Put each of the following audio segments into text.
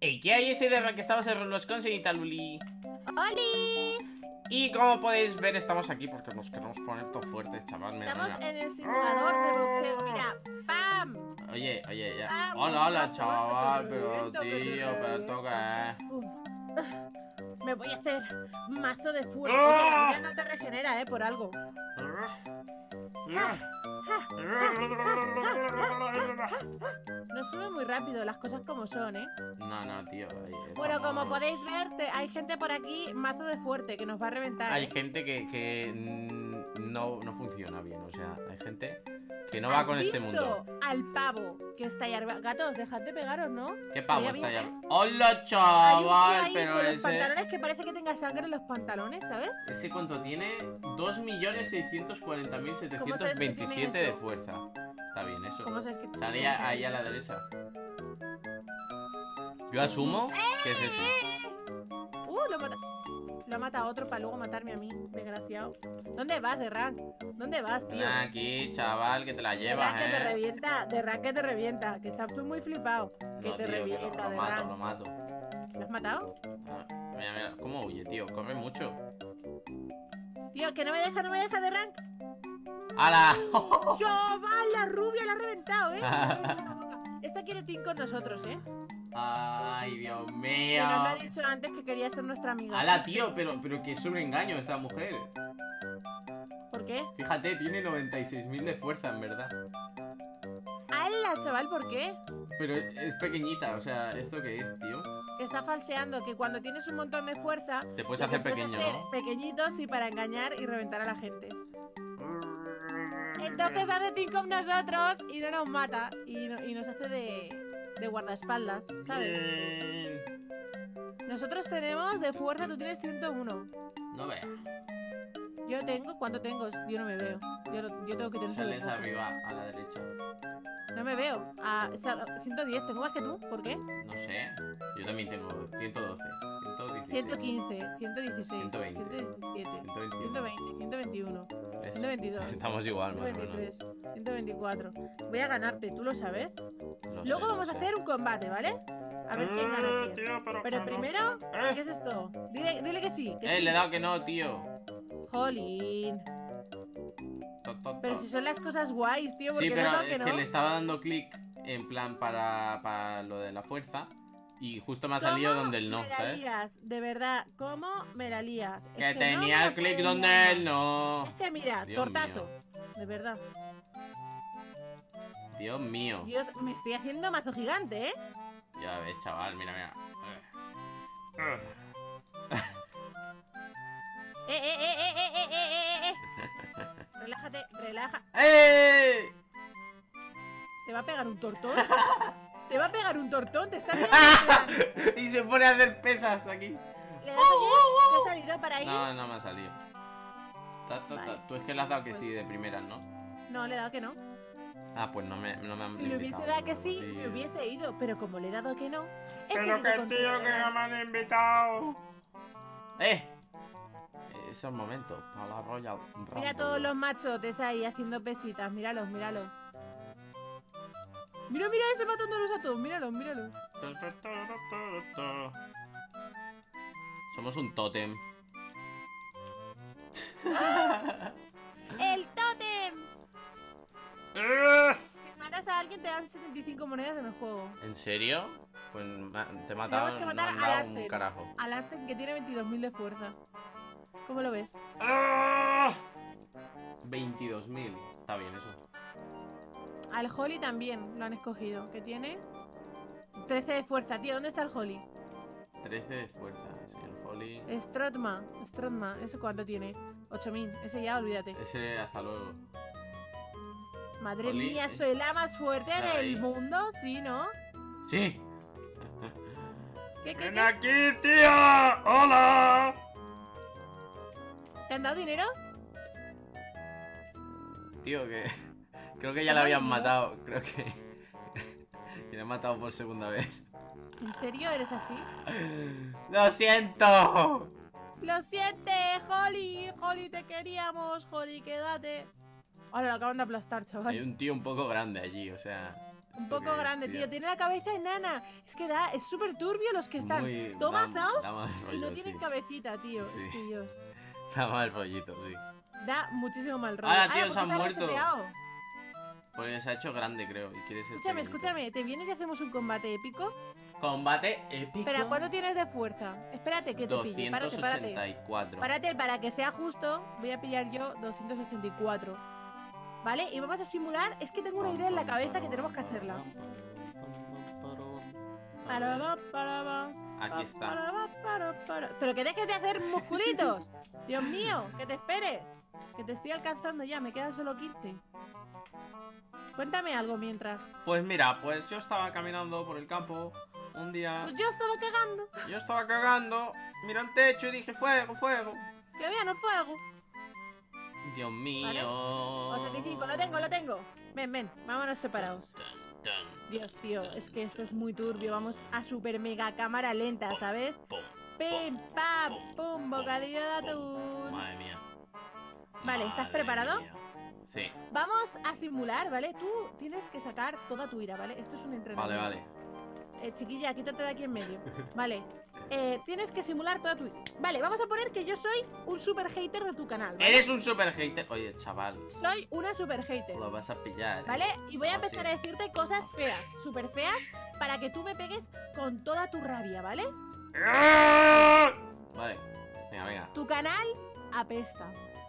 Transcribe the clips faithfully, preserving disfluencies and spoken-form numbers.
Hey, ¿qué hay ese de que estamos en Roblox con señorita Luli? ¡Holi! Y como podéis ver, estamos aquí porque nos queremos poner todo fuertes, chaval. Mira, Estamos mira. en el simulador de boxeo. Mira, ¡pam! Oye, oye, ya. Pam, Hola, hola, pam, chaval. pam, Pero, reviento, que te tío, pero reviento. toca, Uf. Me voy a hacer mazo de fuerza. ¡Ah! Oye, la vida no te regenera, eh, por algo. No sube muy rápido, las cosas como son, eh. No, no, tío. Ahí Bueno, estamos. como podéis ver, te- hay gente por aquí mazo de fuerte que nos va a reventar. Hay ¿eh? gente que, que mm, no, no funciona bien. O sea, hay gente que no va ¿Has con este visto mundo. al pavo que está ahí arriba? Gatos, dejad de pegaros, ¿no? ¿Qué pavo Estaría está bien, allá? ¿eh? ¡Hola, Hay un tío chaval! ahí Pero con los ese. pantalones que parece que tenga sangre en los pantalones, ¿sabes? ¿Ese cuánto tiene? dos millones seiscientos cuarenta mil ¿Cómo setecientos sabes que tiene veintisiete de eso? fuerza. Está bien eso. ¿Cómo sabes que tiene Salía eso? ahí a la derecha. Yo asumo que es ese. Uh, lo mata. Lo ha matado otro para luego matarme a mí, desgraciado. ¿Dónde vas, de rank? ¿Dónde vas, tío? Ven aquí, chaval, que te la De llevas, rank que te eh. revienta, de rank que te revienta. Que estás tú muy flipado. Que No, te tío, que lo, revienta, lo de mato, rank. lo mato. ¿Lo has matado? Ah, mira, mira, cómo huye, tío. Corre mucho. Tío, que no me deja, no me deja de rank. ¡Hala! ¡Chaval, la rubia la ha reventado, eh! La ha reventado la boca. Esta quiere team con nosotros, eh. ¡Ay, Dios Que mío! nos lo ha dicho antes que quería ser nuestra amiga. ¡Hala, tío! Pero, pero que sobreengaño esta mujer. ¿Por qué? Fíjate, tiene noventa y seis mil de fuerza, en verdad. ¡Hala, chaval! ¿Por qué? Pero es pequeñita, o sea, ¿esto qué es, tío? Que está falseando, que cuando tienes un montón de fuerza Te puedes te hacer puedes pequeño, hacer ¿no? pequeñitos y para engañar y reventar a la gente. Entonces hace team con nosotros y no nos mata y, no- y nos hace de, de guardaespaldas, ¿sabes? Bien. Nosotros tenemos de fuerza, tú tienes ciento uno. No veas. Yo tengo, ¿cuánto tengo? Yo no me veo. Yo, no- yo tengo que tener Sales súper poco. arriba, a la derecha. No me veo. A, o sea, ciento diez, tengo más que tú. ¿Por qué? No sé. Yo también tengo ciento doce, ciento dieciséis, ciento quince, ciento dieciséis, ciento veinte, ciento diecisiete, ciento veintiuno. ciento veinte, ciento veintiuno, ¿Ves? ciento veintidós, Estamos igual, más o ciento menos. veintitrés, ciento veinticuatro. Voy a ganarte, ¿tú lo sabes? Lo Luego sé, vamos lo a sé. hacer un combate, ¿vale? A ver quién gana quién. Tío, pero Pero primero, ¿qué es esto? Dile, dile que sí, que Eh, sí. le he dado que no, tío. Jolín. To, to, to. Pero si son las cosas guays, tío, porque Sí, no pero has dado es que que no. le estaba dando clic en plan para, para lo de la fuerza. Y justo me ha ¿Cómo salido donde el no, me la ¿sabes? lías? De verdad, ¿cómo me la lías? Es Que no tenía me el la clic puedes donde liar él más. no. Es que mira, Dios tortazo. De verdad. Dios mío. Dios, me estoy haciendo mazo gigante, ¿eh? Ya ves, chaval, mira, mira. Eh, eh, eh, eh, eh, eh, eh, eh, eh. Relájate, relaja. ¡Eh! ¿Te va a pegar un tortón? ¿Te va a pegar un tortón? ¿Te está mirando en plan? Y se pone a hacer pesas aquí. ¿Le das oye? ¿Te ha salido para ahí? No, no me ha salido. Ta, ta, ta. Vale. Tú es que le has dado que Pues- sí de primeras, ¿no? No, le he dado que no. Ah, pues no me, no me han Si le hubiese invitado, dado que no, sí, tío. me hubiese ido. Pero como le he dado que no, he Pero seguido que contigo, tío, de que verdad. no me han invitado. ¡Eh! Esos momentos para la Royal Rumble. Mira todos los machotes ahí haciendo pesitas. Míralos, míralos. Mira, mira ese matándolos a todos. Míralos, míralos. Somos un tótem. ¡El tótem! Si matas a alguien te dan setenta y cinco monedas en el juego. ¿En serio? Pues ma- te he matado. Tenemos que no matar han a dado Larsen. un carajo. A Larsen, que tiene veintidós mil de fuerza. ¿Cómo lo ves? veintidós mil. Está bien eso. Al Holly también lo han escogido. Que tiene trece de fuerza. Tío, ¿dónde está el Holly? trece de fuerza. Sí, el Holly. Strotma. Strotma. ¿Ese cuánto tiene? ocho mil. Ese ya, olvídate. Ese hasta luego. Madre Holly, mía, ¿eh? soy la más fuerte Está ahí. del mundo. Sí, ¿no? ¡Sí! ¿Qué, qué, ¡Ven qué? aquí, tía! ¡Hola! ¿Te han dado dinero? Tío, que. Creo que ya ¿Te la han habían dado matado. Creo que. Que la han matado por segunda vez. ¿En serio eres así? ¡Lo siento! ¡Lo siente, Holly! ¡Holly, te queríamos! ¡Holly, quédate! Ahora lo acaban de aplastar, chaval. Hay un tío un poco grande allí, o sea. Un poco grande, tío. Tiene la cabeza enana. Es que da, es súper turbio los que están Muy- tomazados da- da mal y rollo, no tienen sí. cabecita, tío. Sí. Es que Dios. Da mal rollito, sí. Da muchísimo mal rollo. Ahora, tío, ¿por se han qué ha muerto. reseteado? Porque se ha hecho grande, creo. Y quiere ser Escúchame, pequeñito. escúchame. ¿Te vienes y hacemos un combate épico? Combate épico. Espera, ¿cuánto tienes de fuerza? Espérate que te pille. Párate, doscientos ochenta párate. y cuatro. Párate, para que sea justo, voy a pillar yo doscientos ochenta y cuatro. ¿Vale? Y vamos a simular. Es que tengo una idea en la cabeza que tenemos que hacerla. Paraba, paraba, Aquí está. paraba, para, para. Pero que dejes de hacer musculitos. Dios mío, que te esperes. Que te estoy alcanzando ya, me quedan solo quince. Cuéntame algo mientras. Pues mira, pues yo estaba caminando por el campo un día. Pues yo estaba cagando. Yo estaba cagando, miré al techo y dije, fuego, fuego. Que vean el fuego. Dios mío. ochenta y cinco, lo tengo, lo tengo. Ven, ven, vámonos separados. Tan, tan, Dios, tío, es que esto es muy turbio. Vamos a super mega cámara lenta, ¿sabes? pum, Pim, pam, pum, bocadillo de atún. Madre mía. Vale, ¿estás Madre preparado? mía. Sí, Vamos a simular, ¿vale? Tú tienes que sacar toda tu ira, ¿vale? Esto es un entrenamiento. vale, vale. Eh, chiquilla, quítate de aquí en medio. Vale. Eh, tienes que simular toda tu ira. Vale, vamos a poner que yo soy un super hater de tu canal, ¿vale? Eres un super hater. Oye, chaval, Soy una super hater. lo vas a pillar. ¿eh? ¿Vale? Y voy a Ah, empezar sí. a decirte cosas feas, súper feas, para que tú me pegues con toda tu rabia, ¿vale? Vale, venga, venga. Tu canal apesta.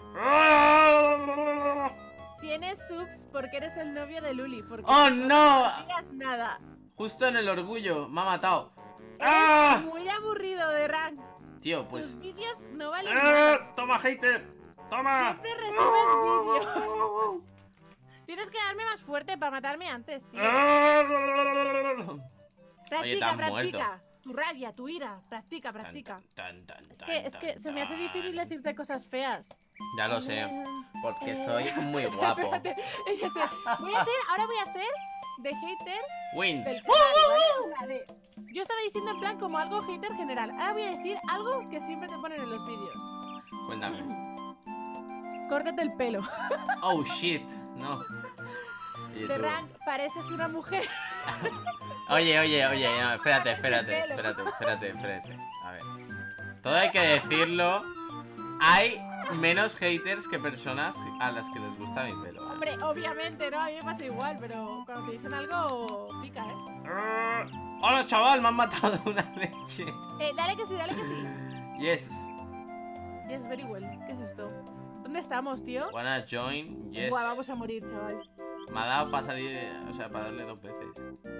Tienes subs porque eres el novio de Luli. Porque ¡Oh, tú no! no digas nada. Justo en el orgullo, me ha matado. Eres ¡Ah! muy aburrido de rank. Tío, pues. Tus vídeos no valen nada. ¡Ah! ¡Toma, hater! ¡Toma! Siempre resumes vídeos. Tienes que darme más fuerte para matarme antes, tío. Oye, te Practica, has practica. Tu rabia, tu ira. Practica, practica. Tan, tan, Es tan, que, es que tan, se me hace tan. difícil decirte cosas feas. Ya lo sé, Eh, porque eh. soy muy guapo. Espérate, es que sé, voy a hacer, ahora voy a hacer de hater Wins. del canal, ¿vale? O sea, de- yo estaba diciendo en plan como algo hater general. Ahora voy a decir algo que siempre te ponen en los vídeos. Cuéntame. Córtate el pelo. Oh shit, no. Y De tú- rank pareces una mujer. Oye, oye, oye, no, espérate, Ese espérate, pelo. espérate, espérate, espérate. A ver. Todo hay que decirlo. Hay menos haters que personas a las que les gusta mi pelo. ¿eh? Hombre, obviamente, ¿no? A mí me pasa igual, pero cuando te dicen algo, pica, ¿eh? Hola, chaval, me han matado de una leche. Eh, dale que sí, dale que sí. Yes. Yes, very well. ¿Qué es esto? ¿Dónde estamos, tío? Wanna join? Yes. Buah, vamos a morir, chaval. Me ha dado para salir, o sea, para darle dos veces.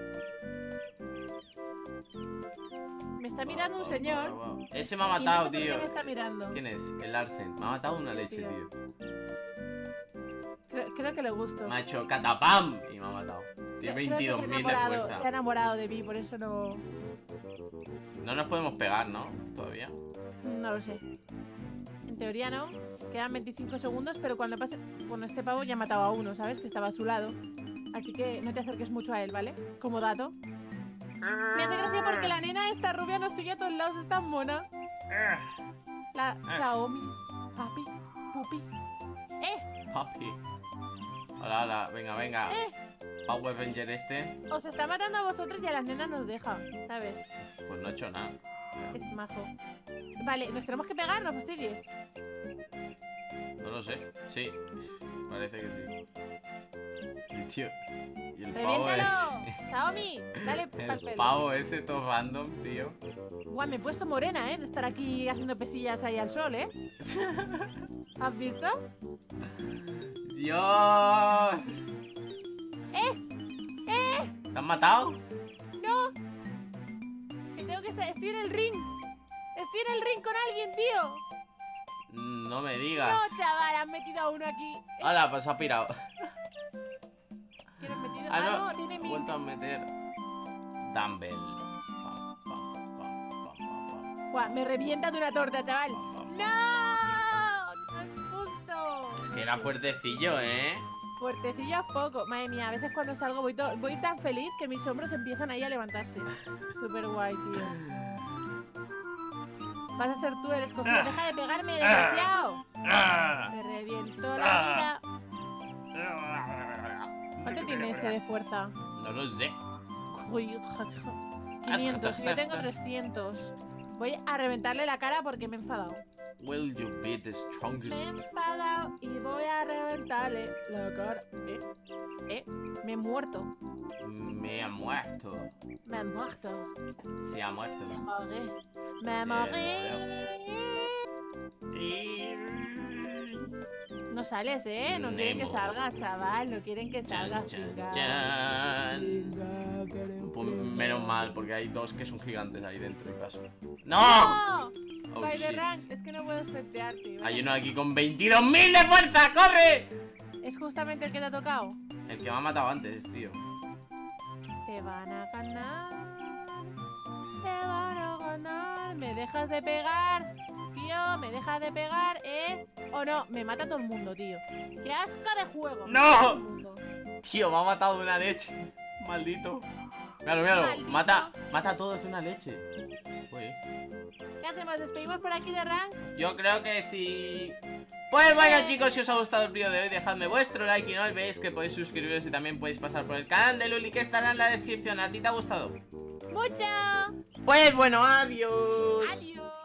Me está mirando un señor. Wow, wow. Ese me ha y no matado, sé por qué tío. me está mirando. ¿Quién es? El Arsen. Me ha matado una leche, Tío. tío. Creo, creo que le gusto. Me ha hecho catapam y me ha matado. Tiene Creo que se ha veintidós mil de enamorado, Se ha fuerza. enamorado de mí, por eso no. No nos podemos pegar, ¿no? Todavía. No lo sé. En teoría no. Quedan veinticinco segundos, pero cuando pase. Bueno, este pavo ya ha matado a uno, ¿sabes? Que estaba a su lado. Así que no te acerques mucho a él, ¿vale? Como dato. Me hace gracia porque la nena esta rubia nos sigue a todos lados, es tan mona. La, la Omi. Papi. Pupi. ¡Eh! Papi. Hola, hola. Venga, venga. ¡Eh! Power Avenger este. Os está matando a vosotros y a las nenas nos deja, ¿sabes? Pues no he hecho nada. Es majo. Vale, ¿nos tenemos que pegar? No fastidies. No lo sé. Sí. Parece que sí. Y tío. Y el pavo ¡Reviéntalo! ese. ¡Xiaomi! Dale pa'l El pelo. pavo ese todo random, tío. Guau, me he puesto morena, ¿eh? De estar aquí haciendo pesillas ahí al sol, ¿eh? ¿Has visto? ¡Dios! ¡Eh! ¡Eh! ¿Te han matado? ¡No! Que tengo que estar... Estoy en el ring. Estoy en el ring con alguien, tío. No me digas. No, chaval, han metido a uno aquí. Eh, Hola, pues se ha pirado. ¿Quién has metido? Ah, Ah, no. no, tiene He mi... vuelto a meter. Dumbbell. Pam, pam, pam, pam, pam, pam, Guau, me revienta de una torta, chaval. pam, pam. ¡No! No es justo. Es que era fuertecillo, ¿eh? Fuertecillo es poco. Madre mía, a veces cuando salgo voy, to- voy tan feliz que mis hombros empiezan ahí a levantarse. Súper guay, tío. Vas a ser tú el escogido. Deja de pegarme, desgraciado. Me reviento la vida. ¿Cuánto tiene este de fuerza? No lo sé. Uy, quinientos, yo tengo trescientos. Voy a reventarle la cara porque me he enfadado. Will you be the Me strongest? he enfadado y voy a reventarle la cara. Eh, eh, me he muerto. Me ha muerto. Me he muerto. Se ha muerto. Me morí. Me Se morí. No sales, ¿eh? No quieren que Nemo. salgas, chaval. No quieren que salgas. Chan, Venga. chan. Venga, queremos Pues que menos salgas. mal, porque hay dos que son gigantes ahí dentro y paso. ¡No! ¡No! Oh, By the shit. rank, es que no puedo espetearte. Hay uno aquí con veintidós mil de fuerza, ¡corre! Es justamente el que te ha tocado. El que me ha matado antes, tío. Te van a ganar. Te van a ganar. ¿Me dejas de pegar? Tío, ¿me dejas de pegar, eh? O no, me mata todo el mundo, tío. ¡Qué asco de juego! me ¡No! mata todo el mundo. Tío, me ha matado de una leche. Maldito. Míralo, míralo. Maldito. Mata, mata a todos de una leche. Uy. ¿Qué hacemos? ¿Despedimos por aquí de rank? Yo creo que sí. Pues bueno, chicos, si os ha gustado el vídeo de hoy, dejadme vuestro like y no olvidéis que podéis suscribiros y también podéis pasar por el canal de Luli, que estará en la descripción. ¿A ti te ha gustado? ¡Mucho! Pues bueno, adiós. ¡Adiós!